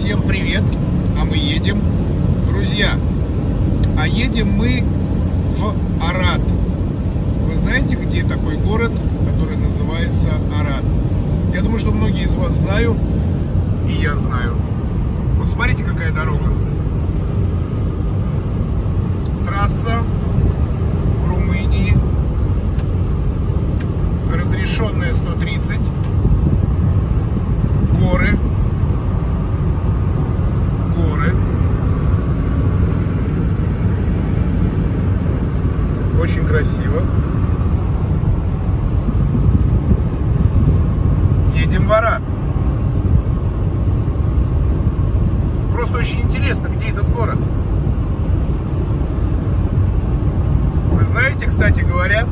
Всем привет! А мы едем, друзья, едем мы в Арат. Вы знаете, где такой город, который называется Арат? Я думаю, что многие из вас знают, и я знаю. Вот смотрите, какая дорога. Трасса в Румынии. Разрешенная 130. Горы. Очень красиво. Едем в Арат. Просто очень интересно, где этот город. Вы знаете, кстати говоря,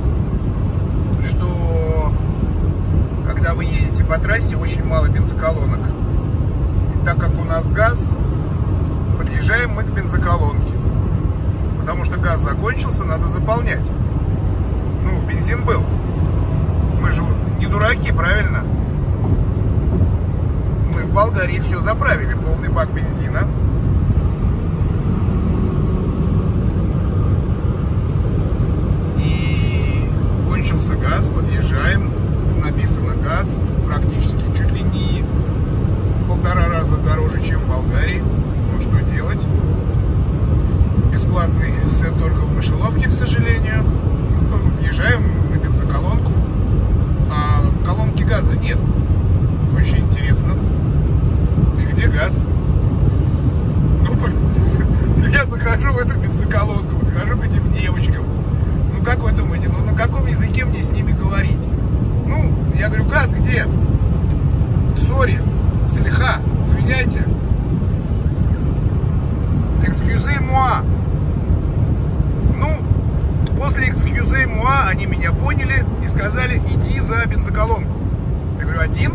что когда вы едете по трассе, очень мало бензоколонок. И так как у нас газ, подъезжаем мы к бензоколонке. Потому что газ закончился, надо заполнять. Ну, бензин был. Мы же не дураки, правильно? Мы в Болгарии все заправили, полный бак бензина. И кончился газ, подъезжаем. Написано газ, практически чуть ли не в 1,5 раза дороже, чем в Болгарии. Ну, что делать? Бесплатный сет только в мышеловке, к сожалению. Въезжаем на бензоколонку, а колонки газа нет. Очень интересно. И где газ? Ну, я захожу в эту бензоколонку, подхожу к этим девочкам. Ну, как вы думаете, ну на каком языке мне с ними говорить? Ну, я говорю, газ где? Сори, слиха, извиняйте. Excusez-moi. Ну, после excusez-moi они меня поняли и сказали, иди за бензоколонку. Я говорю, один?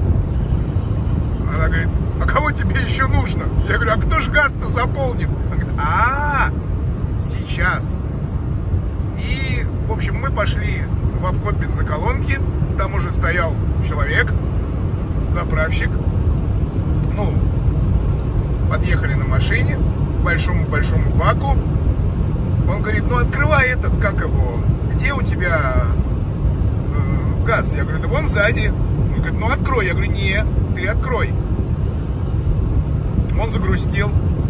Она говорит, а кого тебе еще нужно? Я говорю, а кто же газ-то заполнит? Она говорит, сейчас. И, в общем, мы пошли в обход бензоколонки. Там уже стоял человек, заправщик. Ну, подъехали на машине к большому-большому баку. Он говорит, ну открывай этот, как его, где у тебя газ? Я говорю, да вон сзади. Он говорит, ну открой. Я говорю, не, ты открой. Он загрустил.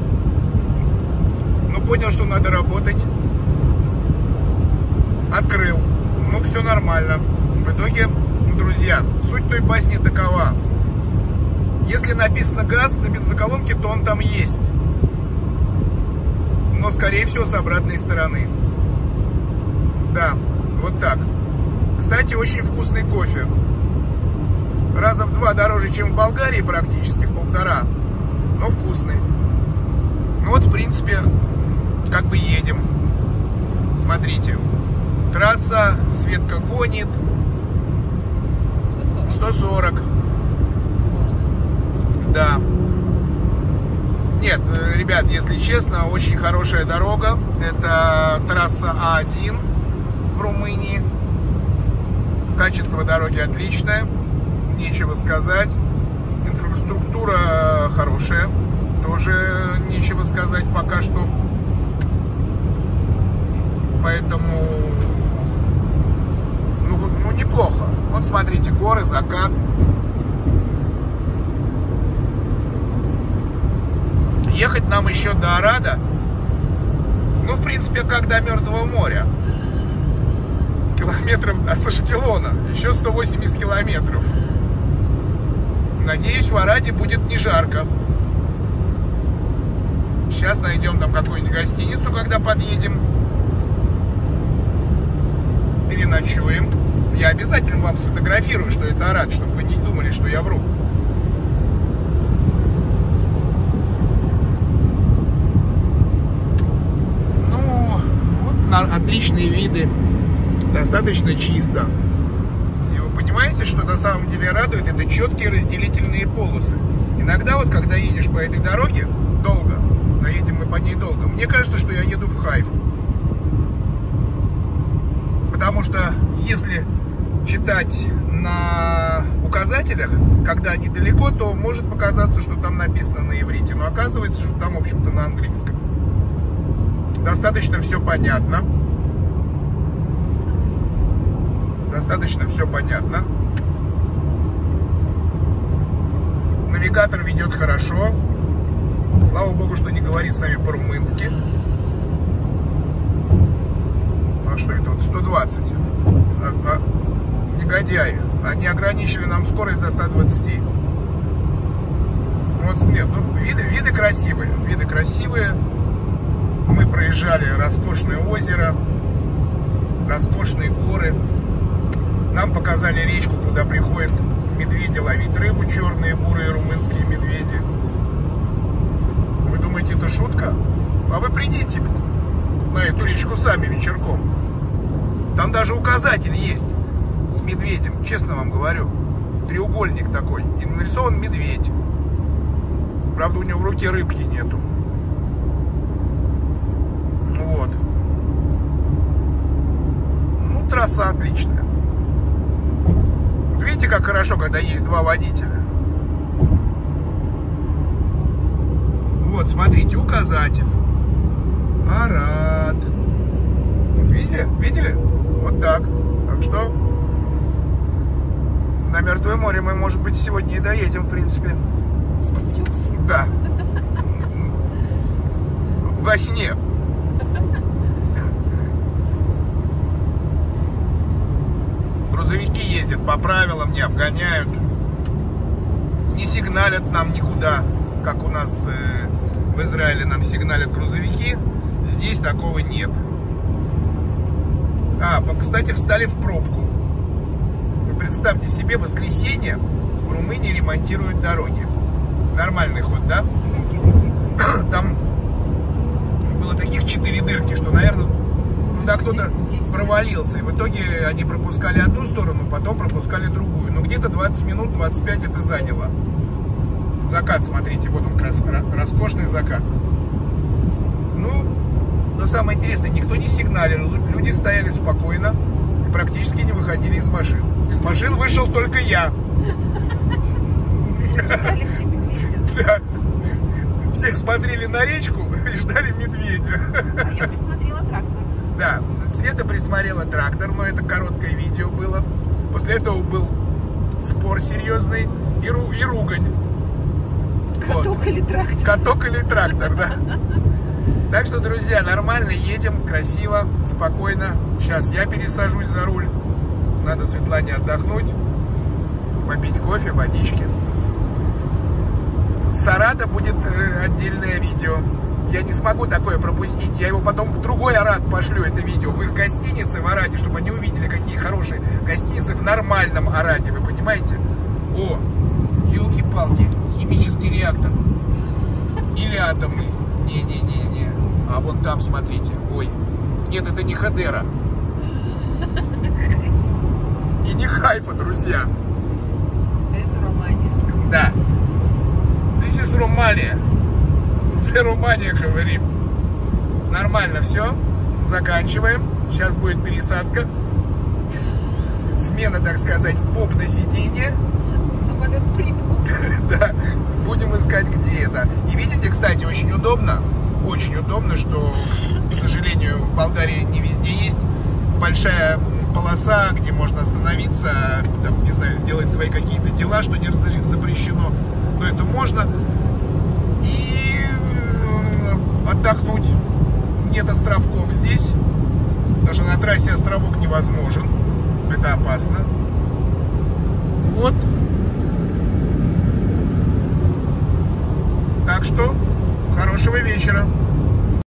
Ну понял, что надо работать. Открыл. Ну все нормально. В итоге, друзья, суть той басни такова. Если написано газ на бензоколонке, то он там есть. Но, скорее всего, с обратной стороны. Да, вот так. Кстати, очень вкусный кофе. Раза в 2 дороже, чем в Болгарии, практически, в 1,5. Но вкусный. Ну вот, в принципе, как бы едем. Смотрите. Трасса, Светка гонит. 140. Да. Нет, ребят, если честно, очень хорошая дорога. Это трасса А1 в Румынии. Качество дороги отличное. Нечего сказать. Инфраструктура хорошая. Тоже нечего сказать пока что. Поэтому, ну неплохо. Вот смотрите, горы, закат. Ехать нам еще до Арада, ну, в принципе, как до Мертвого моря. Километров до Сашкелона. Еще 180 километров. Надеюсь, в Араде будет не жарко. Сейчас найдем там какую-нибудь гостиницу, когда подъедем. Переночуем. Я обязательно вам сфотографирую, что это Арат, чтобы вы не думали, что я вру. Отличные виды, достаточно чисто. И вы понимаете, что на самом деле радует, это четкие разделительные полосы. Иногда вот, когда едешь по этой дороге долго, а едем мы по ней долго, мне кажется, что я еду в Хайфу. Потому что если читать на указателях, когда они далеко, то может показаться, что там написано на иврите, но оказывается, что там, в общем-то, на английском. Достаточно все понятно. Достаточно все понятно. Навигатор ведет хорошо. Слава богу, что не говорит с нами по-румынски. А что это? Вот 120. Негодяи. Они ограничили нам скорость до 120. Вот, нет, ну, виды красивые. Виды красивые. Мы проезжали роскошное озеро, роскошные горы. Нам показали речку, куда приходят медведи ловить рыбу, черные, бурые румынские медведи. Вы думаете, это шутка? А вы придите на эту речку сами вечерком. Там даже указатель есть с медведем, честно вам говорю. Треугольник такой, и нарисован медведь. Правда, у него в руке рыбки нету. Вот. Ну, трасса отличная. Вот видите, как хорошо, когда есть два водителя. Вот, смотрите, указатель. Арат. Вот видели? Видели? Вот так. Так что на Мертвое море мы, может быть, сегодня и доедем, в принципе. Да. Во сне. Грузовики ездят по правилам, не обгоняют, не сигналят нам никуда, как у нас в Израиле нам сигналят грузовики. Здесь такого нет. Кстати, встали в пробку. Вы представьте себе, в воскресенье в Румынии ремонтируют дороги. Нормальный ход, да? Там было таких 4 дырки, что, наверное, туда кто-то провалился. И в итоге они пропускали одну сторону, потом пропускали другую. Но где-то 20 минут, 25 это заняло. Закат, смотрите, вот он, роскошный закат. Ну, но самое интересное, никто не сигналил. Люди стояли спокойно и практически не выходили из машин. Из машин вышел только я. Ждали все медведя. Да. Все смотрели на речку и ждали медведя. А я присмотрела трактор. Да, Света присмотрела трактор, но это короткое видео было. После этого был спор серьезный и ругань. Каток вот. Или трактор? Каток или трактор, да. Так что, друзья, нормально едем, красиво, спокойно. Сейчас я пересажусь за руль. Надо Светлане отдохнуть, попить кофе, водички. С Арада будет отдельное видео. Я не смогу такое пропустить. Я его потом в другой Арад пошлю, это видео, в их гостинице в Араде, чтобы они увидели, какие хорошие гостиницы в нормальном Араде, вы понимаете? О, елки-палки, химический реактор. Или атомный. Не-не-не-не. А вон там, смотрите. Ой. Нет, это не Хадера. И не Хайфа, друзья. Это Романия. Да. This is Romania. The Romania, говорим. Нормально все. Заканчиваем. Сейчас будет пересадка. Смена, так сказать, поп на сиденье. Самолет прибыл. Да. Будем искать, где это. И видите, кстати, очень удобно, что, к сожалению, в Болгарии не везде есть большая полоса, где можно остановиться, там, не знаю, сделать свои какие-то дела, что не запрещено, но это можно, и отдохнуть. Нет островков здесь, потому что на трассе островок невозможен, это опасно. Вот. Так что, хорошего вечера.